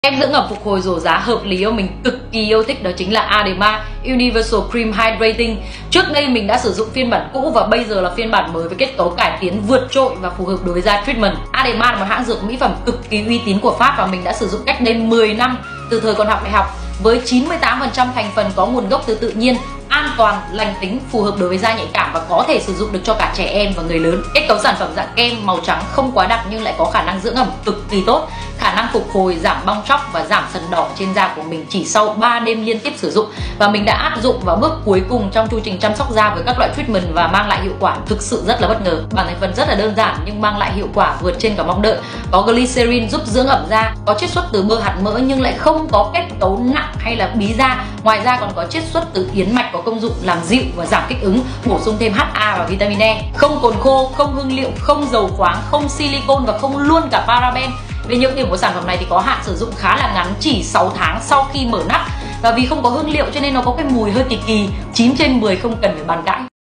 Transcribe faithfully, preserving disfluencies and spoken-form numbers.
Kem dưỡng ẩm phục hồi rổ giá hợp lý mà mình cực kỳ yêu thích đó chính là Adema Universal Cream Hydrating. Trước đây mình đã sử dụng phiên bản cũ và bây giờ là phiên bản mới với kết cấu cải tiến vượt trội và phù hợp đối với da treatment. Adema là một hãng dược mỹ phẩm cực kỳ uy tín của Pháp và mình đã sử dụng cách đây mười năm từ thời còn học đại học. Với chín mươi tám phần trăm thành phần có nguồn gốc từ tự nhiên, an toàn, lành tính, phù hợp đối với da nhạy cảm và có thể sử dụng được cho cả trẻ em và người lớn. Kết cấu sản phẩm dạng kem màu trắng không quá đặc nhưng lại có khả năng dưỡng ẩm cực kỳ tốt, khả năng phục hồi, giảm bong tróc và giảm sần đỏ trên da của mình chỉ sau ba đêm liên tiếp sử dụng. Và mình đã áp dụng vào bước cuối cùng trong chu trình chăm sóc da với các loại treatment và mang lại hiệu quả thực sự rất là bất ngờ. Bảng thành phần rất là đơn giản nhưng mang lại hiệu quả vượt trên cả mong đợi. Có glycerin giúp dưỡng ẩm da, có chiết xuất từ bơ hạt mỡ nhưng lại không có kết cấu nặng hay là bí da. Ngoài ra còn có chiết xuất từ yến mạch có công dụng làm dịu và giảm kích ứng, bổ sung thêm hát a và vitamin E. Không cồn khô, không hương liệu, không dầu khoáng, không silicone và không luôn cả paraben. Về nhược điểm của sản phẩm này thì có hạn sử dụng khá là ngắn, chỉ sáu tháng sau khi mở nắp. Và vì không có hương liệu cho nên nó có cái mùi hơi kỳ kỳ, chín trên mười không cần phải bàn cãi.